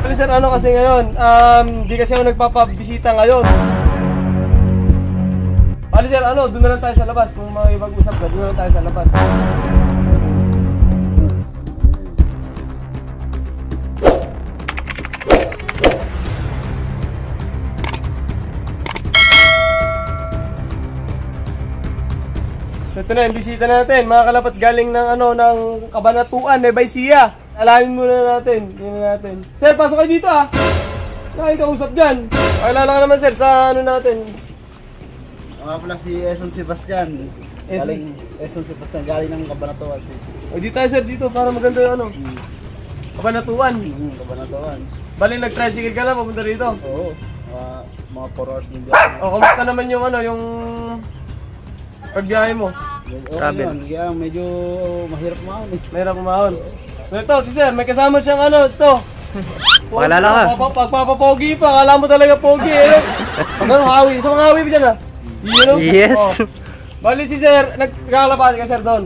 Sir, ano kasi ngayon, hindi kasi ako nagpapabisita ngayon. Sir, ano, doon na lang tayo sa labas. Kung makipag-usap ka, doon na lang tayo sa labas. Ito na yung bisita natin, mga kalapats galing ng ano ng Kabanatuan, Nueva Ecija. Alamin muna natin, natin. Sir, pasok kayo dito ah. Nakikausap dyan. Pakilala ka naman sir sa ano natin. Mga pala si Eson Sebastian. Galing Eson Sebastian, galing ng Kabanatuan. O dito tayo sir dito para maganda yung ano. Kabanatuan. Kabanatuan. Bali nag-tricycle ka lang papunta rito. Oo. Mga 4 hours din dyan. O kamusta naman yung ano, yung pagbiyahe mo? Okay yun, kaya medyo mahirap umahon eh. Mahirap umahon. Ito, si sir, may kasama siyang ano, ito. Pakilala ka. Pagpapapogi pa, akala mo talaga pogi eh. Ano, hawi. Isa mga hawi pa dyan ah. Yes. Oh. Bali si sir, nagkakalabahan ka sir doon.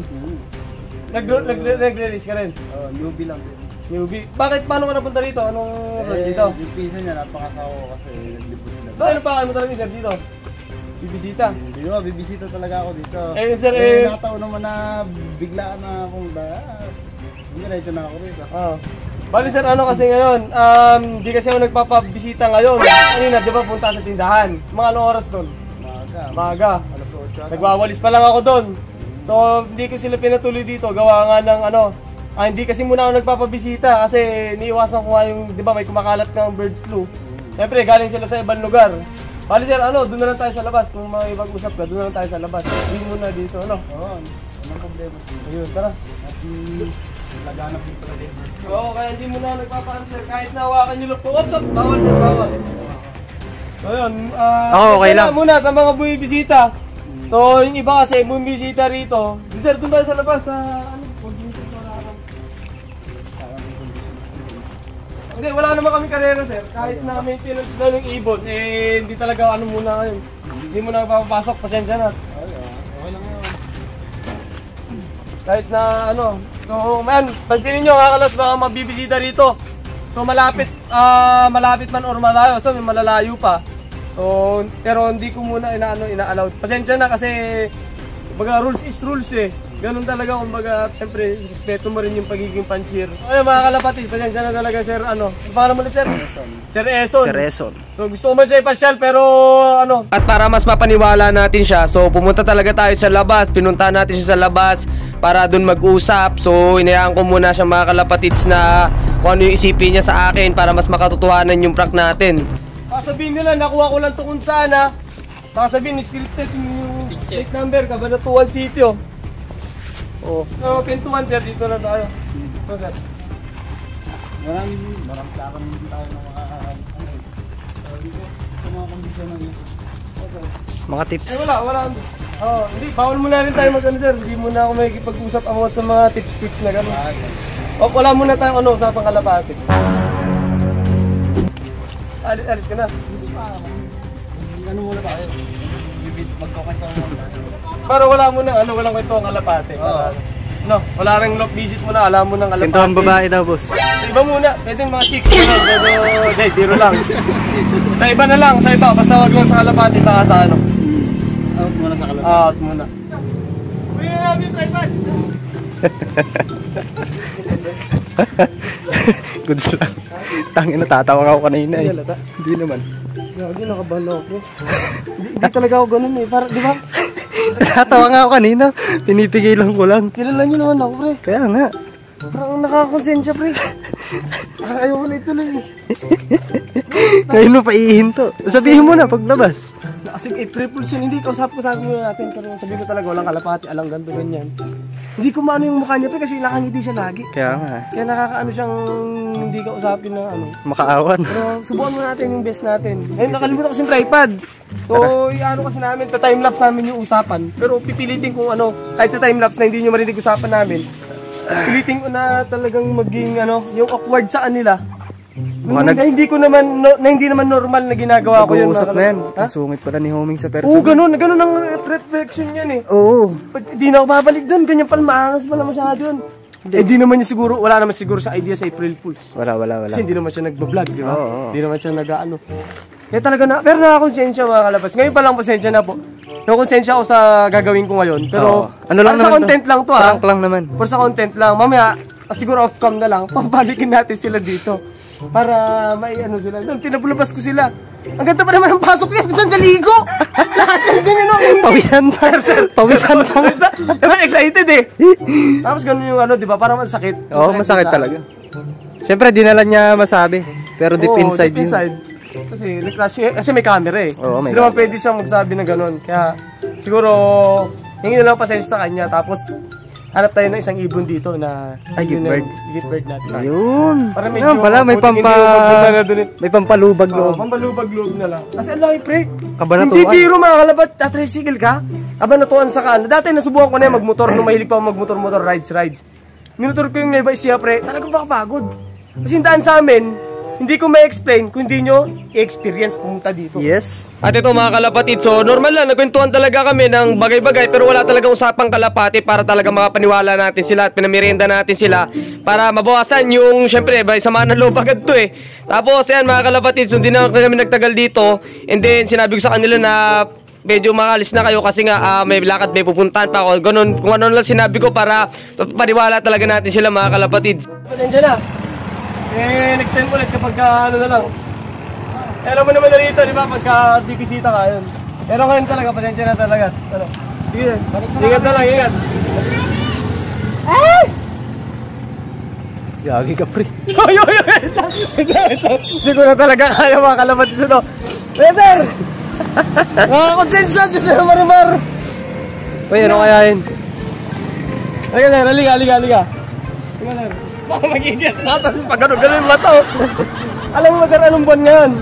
Nag-release ka rin. Newbie lang din. Newbie. Bakit, paano ka napunta dito? Anong dito? Yung pisa niya, napakakawa kasi naglibot sila. Ano pa kayo mo talaga sir dito? Bibisita. Hindi ba, bibisita talaga ako dito. Sir, nakataon naman na biglaan na akong diretso na ako rito. Bali sir, ano kasi ngayon, hindi kasi ako nagpapabisita ngayon. Kanina, di ba, punta sa tindahan. Mga anong oras doon? Maaga. Alas 8. Nagwawalis pa lang ako doon. So, hindi ko sila pinatuloy dito. Gawa nga ng ano, hindi kasi muna ako nagpapabisita kasi niiwasan ko nga yung, di ba, may kumakalat ng bird flu. Siyempre, galing sila sa ibang lugar. Bali sir, ano, doon na lang tayo sa labas. Kung makipag-usap ka, doon na lang tayo sa labas. Hindi muna dito, ano? Oo, walang problema. Ayun, tara. At laganap din pala din. Oo, kaya hindi mo na nagpapa-answer. Kahit nahawakan nyo lang po. Oops, bawal sir, bawal. So yun, okay lang. Muna sa mga bumibisita. So, yung iba kasi bumibisita rito. Sir, doon tayo sa labas sa ano? Hindi, wala naman kami karera sir. Kahit na maintenance na ng ibon, eh hindi talaga ano muna ngayon. Hindi mo na papapasok, pasensya na. Okay lang yun. Kahit na ano. So, man, pansinin nyo kakalas baka mabibisita rito. So, malapit man or malayo. So, may malalayo pa. So, pero hindi ko muna ina-allowed. Pasensya na kasi baga rules is rules eh. Ganun talaga, kumbaga, siyempre, respeto mo rin yung pagiging pansir. Ayun mga kalapatid, pasensya na talaga sir, ano. Ang pangalan mo ulit sir? Sir Eson. Sir Eson. So gusto ko man siya ipasyal pero ano. At para mas mapaniwala natin siya, so pumunta talaga tayo sa labas. Pinuntahan natin siya sa labas para dun mag-usap. So inayaan ko muna siya mga kalapatids na kung ano yung isipin niya sa akin para mas makatotohanan yung prank natin. Sabihin nila, nakuha ko lang ito kung saan ha. Sabihin, scripted yung plate number, Kabanatuan City oh. Oh, pintuan sir, dito na tayo. So sir. Maraming lakad din tayo ng mga sa mga kondisyon ng Mga tips. Wala. Hindi, bawal muna rin tayo mag-ano sir. Hindi muna ako makikipag-usap about sa mga tips na gano'n. Wala muna tayong usapang kalapati. Alis ka na. Ano muna tayo? Magkakanta muna tayo. Pero wala mo nang walang kwento ang kalapate. No, wala ring lock visit mo na, alam mo nang kalapate. Kwento ang babae daw, boss. Sa iba muna, pwede mga chicks pero biro lang. Sa iba na lang, sa iba, basta wag lang sa kalapate saka sa ano. Out muna sa kalapate. Out muna. Uy na namin sa iba. Goods lang. Tangin na, tatawa ako kanina eh. Hindi naman. Gagi, nakabalo ako. Hindi talaga ako ganun eh. Para, di ba? Tatawa nga ako kanina. Pinipigilan ko lang. Kilala nyo naman ako, pre. Kaya nga. Parang nakakonsensya, pre. Parang ayoko na ituloy eh. Ngayon mo pa iihinto. Sabihin mo na paglabas. Kasi triple sin, hindi kausap ko sabi muna natin. Pero sabihin ko talaga, walang kalapati, alang ganto, ganyan. Hindi ko maano yung mukha niya, pre, kasi nakangiti siya lagi. Kaya nga. Kaya nakakaano siyang hindi ka usapin na ano. Makaawan. Pero subukan mo natin yung best natin. Ayun, nakalimutan ko yung tripod. So, ano kasi namin, ta-timelapse namin yung usapan. Pero pipilitin kung ano, kahit sa timelapse na hindi nyo marinig usapan namin, pilitin ko na talagang maging ano, yung awkward sa kanila. Hindi ko naman, hindi naman normal na ginagawa ko yun. Nag-uusap na yan. Ang sungit pala ni Homing sa person. Oo, ganun ang reflection yan eh. Oo. Pag di na ako babalik doon, ganyan pala, maangas pala masyado yun. Eh di naman niya siguro, wala naman siguro sa idea sa April Fools. Wala. Kasi hindi naman siya nagbablog, di ba? Oo. Hindi naman siya nag-ano. Kaya talaga na, pero nakakonsensya mga kalabas. Ngayon pa lang pasensya na po. Nakakonsensya ako sa gagawin ko ngayon. Pero Ano lang para sa naman content lang to ha. Prank lang naman. Para sa content lang. Mamaya, siguro off-cam na lang. Pabalikin natin sila dito. Para may ano sila. Doon, pinabulabas ko sila. Ang ganda pa naman ang pasok niya. Saan naligo? Lahat yan ganyan o. Pawisan pa. Pawisan pa. Diba excited eh. Tapos ganun yung ano, di ba? Parang masakit. Oo, masakit talaga. Siyempre, di na lang niya masabi. Pero deep Oo, inside deep inside. Kasi may camera eh. Oo, may Hindi naman pwede siyang magsabi ng ganun. Kaya siguro, hingin na lang pasensya sa kanya. Tapos, hanap tayo ng isang ibon dito na Gitbird. Gitbird natin. Ayun. Para medyo Ayun pala, may buti hindi yung magpunta na dun eh. may pampalubag loob. Pampalubag loob na lang. Kasi ang laki pre. Kabanatuan. Hindi biro mga kalabat. Tricycle ka? Kabanatuan sa kan. Dati nasubukan ko na yung magmotor. Nung mahilig pa ako magmotor-motor, rides. Minutor ko yung Nueva Ecija pre. Talagang makapagod. Kasi yung daan sa amin, hindi ko ma-explain kung hindi nyo i-experience pumunta dito. Yes. At ito mga kalapatid, so normal lang, nagkwentuhan talaga kami ng bagay-bagay pero wala talagang usapang kalapati para talaga makapaniwala natin sila at pinamerienda natin sila para mabawasan yung, syempre, samahan ng loob agad to eh. Tapos, yan mga kalapatid, so hindi na kami nagtagal dito and then sinabi ko sa kanila na medyo makalis na kayo kasi nga may lakad, may pupuntahan pa ako. Ganun, kung ano lang sinabi ko para paniwala talaga natin sila mga kalapatid. Pasensya na. Next time ulit kapag ano na lang. Alam mo naman na rito, di ba? Pagka bibisita ka, yun. Pero ngayon talaga, pasensya na talaga. Ano? Sige, ingat na lang, ingat. Ay! Yagi ka pre. Oy! Siguro talaga kaya mga kalabat ito. Peter! Nakakonsensya, Diyos na marimar. Uy, ano kaya yun? Halika. Halika, sir. Baka mag-iigas natin pag gano'n ba ito? Alam mo ba sir, anong buwan ngayon?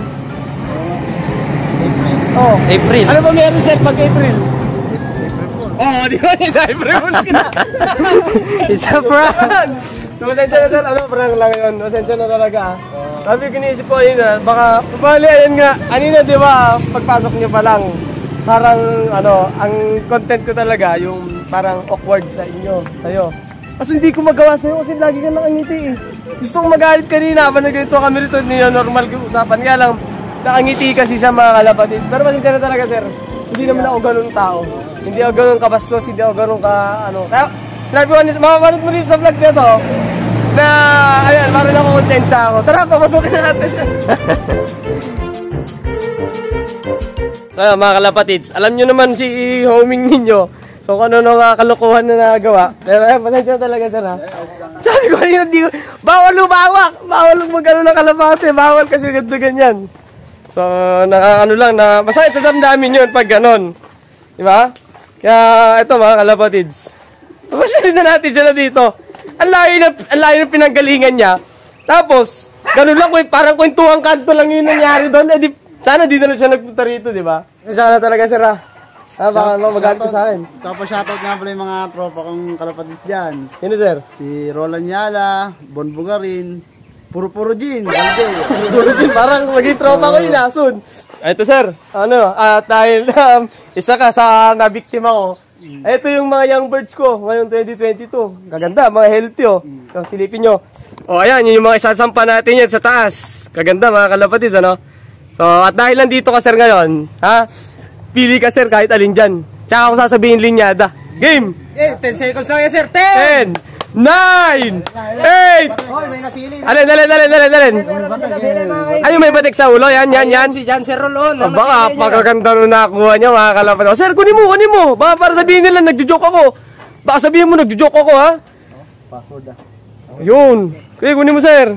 Oh. April. Ano ba meron sir pag April? Oh, di ba? April mo na kita. It's a prank. So, pasensya na sir, prank lang yun. Pasensya na talaga. Sabi ko niisip ko ayun baka, bali ayun nga, anina di ba, pagpasok niyo pa lang, parang ang content ko talaga, yung parang awkward sa inyo, sa'yo. Kasi hindi ko magawa sa'yo kasi lagi ka nakangiti eh. Gusto kong magalit kanina habang nagganito kami rito, hindi na normal yung usapan. Kaya lang, nakangiti kasi siya mga kalapatid. Pero pasensya na talaga sir, hindi naman ako ganun tao. Hindi ako ganun kabastos, hindi ako ganun Kaya, sinabi ko, mapapanood mo dito sa vlog na to, na, ayan, parang nakakonsensya ako. Tara, papasukin na natin. So, mga kalapatids, alam nyo naman si homing ninyo. So kung ano nga kalokohan na nagawa. Pero pasensya talaga sir ha. Sabi ko kanina, bawal lumawak! Bawal magano ng kalapate. Bawal kasi ganito ganyan. So masakit sa damdamin yun pag ganon. Diba? Kaya ito mga kalapatids. Papasyalin na natin siya na dito. Ang layo na pinanggalingan niya. Tapos, ganun lang parang kwentuhang kanto lang yung nangyari doon. Eh, sana di na siya nagpunta rito, diba? Sana talaga sir ha. Baka magalit ka sa akin. Tapos shoutout nga pala yung mga tropa kong kalapatid dyan. Sino sir? Si Roland Yala, Bon Bugarin, Puro Jin, Parang maging tropa ko yun soon. Ito sir, dahil isa ka sa nabiktima ko. Ito yung mga young birds ko ngayong 2022. Kaganda, mga healthy So, silipin nyo. Ayan, yun yung mga isasampa natin yan sa taas. Kaganda mga kalapatids, So, at dahil nandito ka sir ngayon, pili ka sir kahit alin dyan. Tsaka ako sasabihin linyada. Game! 10 seconds lang yan sir. 10, 9, 8. Alin. Ano may batik sa ulo? Yan. Si Jan Sir Rolon. Baka pakaganda nung nakuha niya mga kalapat. Sir, kunin mo. Baka para sabihin nila nagjo-joke ako. Baka sabihin mo nagjo-joke ako ha. Yun. Kaya kunin mo sir.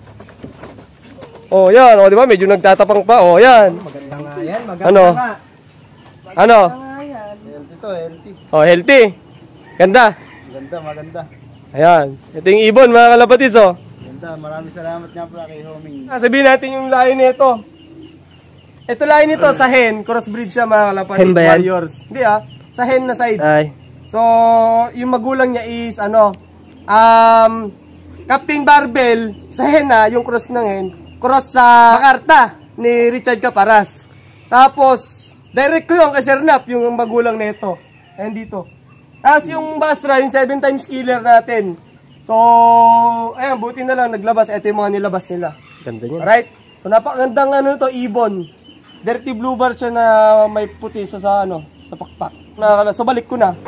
Yan. Di ba? Medyo nagtatapang pa. Yan. Maganda nga yan. Ano? Healthy to, healthy. Healthy. Ganda. Maganda. Ayan. Ito yung ibon mga kalapatids Ganda, maraming salamat nga pala kay Homing. Sabihin natin yung lahi nito. Ito lahi nito sa hen. Crossbreed siya mga kalapatids. Hen ba yan? Warriors. Hindi sa hen na side. Ay. So, yung magulang niya is Captain Barbell sa hen yung cross ng hen. Cross sa Jakarta ni Richard Caparas. Tapos, direct ko yung kay Sir Nap, yung magulang nito. Ayan dito. Tapos yung Basra, yung 7 times killer natin. So, ayan, buti na lang naglabas. Ito yung mga nilabas nila. Ganda niya. Alright? So, napakagandang ano to, ibon. Dirty blue bar siya na may puti sa ano, sa pakpak. So, balik ko na.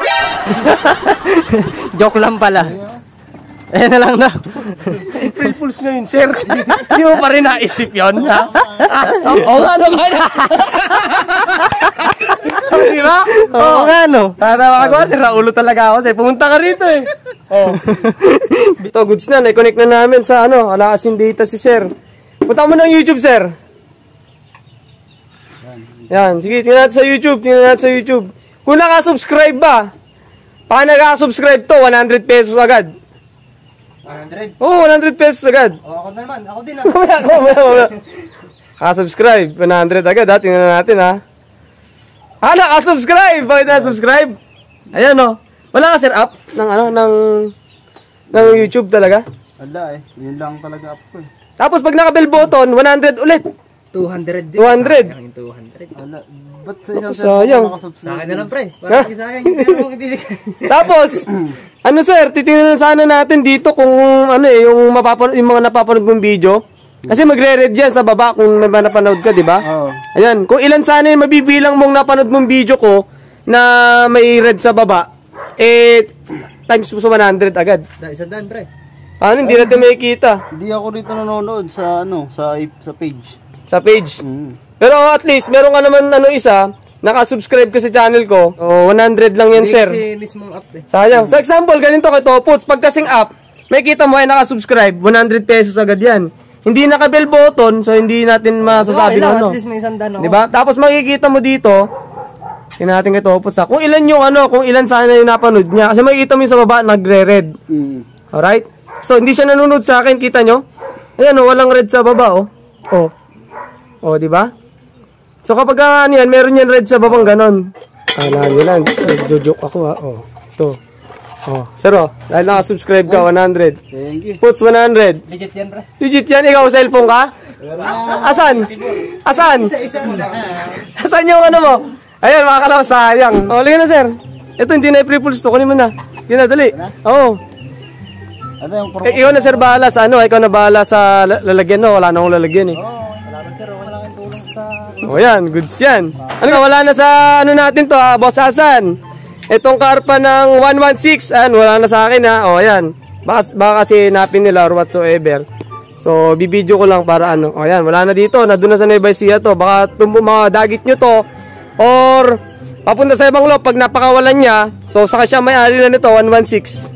Joke lang pala. Ayan na lang daw. April Fools ngayon, sir. Hindi mo pa rin naisip yun, ha? Oo nga, ano nga na. Di ba? Oo nga, no? Tatawa ko, sir. Raulo talaga ako, sir. Pumunta ka rito, eh. Oh. Ito, goods na. Na-connect na namin sa, ano, alaasin data si sir. Punta mo ng YouTube, sir. Yan. Sige, tingnan natin sa YouTube. Tingnan natin sa YouTube. Kung naka-subscribe ba? Paano naka-subscribe to? 100 pesos agad. 100. Oo, 100 pesos agad. Ako naman, ako din Wala. Subscribe 100 agad ha. Tingnan natin ha. Naka-subscribe. Bakit na-subscribe? Ayan o. Wala ka sir up ng ano, ng YouTube talaga. Wala eh. Yun lang talaga up ko eh. Tapos pag naka-bell button, 100 ulit. 200 din. 200. Sayang yung 200. Wala. Ba't sa isang Sayang. Sa akin na lang pre. Ha? Parang sayang yung pera mong ibibigay. Tapos, ano sir, titingnan sana natin dito kung ano eh, yung mga napapanood mong video. Kasi magre-red yan sa baba kung may napanood ka, di ba? Oo. Ayan, kung ilan sana yung mabibilang mong napanood mong video ko na may red sa baba, times mo sa 100 agad. Isang daan pre. Paano, hindi natin makikita Hindi ako dito nanonood sa ano, sa page. sa page. Mm. Pero at least, meron ka naman isa, nakasubscribe ka sa channel ko, 100 lang yan, sir. Kasi mismong up eh. Sayang. Sa example, ganito kay Topots, pag kasing up, may kita mo ay nakasubscribe, 100 pesos agad yan. Hindi naka-bell button, so hindi natin masasabi ano. At least may isang daan ako. Diba? Tapos makikita mo dito, tingnan natin kay Topots kung ilan yung kung ilan sana yung napanood niya. Kasi makikita mo yung sa baba, nagre-red. Alright? So, hindi siya nanonood sa akin, kita nyo? Ayan walang red sa baba, di ba? So kapag yan, meron yan red sa babang ganon. Nyo lang, joke ako ha. Ito. Sir dahil nakasubscribe ka, 100. Thank you. Puts 100. Legit yan pre. Legit yan, ikaw cellphone ka? Asan? Asan yung ano mo? Ayan, makakalaw, sayang. Lagyan na sir. Ito, hindi na i-free pulse to, kunin mo na. Yun na, dali. Ano yung Ikaw na sir bahala sa ikaw na bahala sa lalagyan no, wala na akong lalagyan eh. Salamat sir, wala kang tulong sa... Yan, goods yan. Wala na sa natin to Boss Hasan. Itong karpa ng 116, wala na sa akin ha. Yan. Baka kasi napin nila or whatsoever. So, bibidyo ko lang para yan, wala na dito. Nandun na sa Nueva Ecija to. Baka mga dagit nyo to. Or, papunta sa ibang loob pag napakawalan niya. So, saka siya may-ari na nito, 116.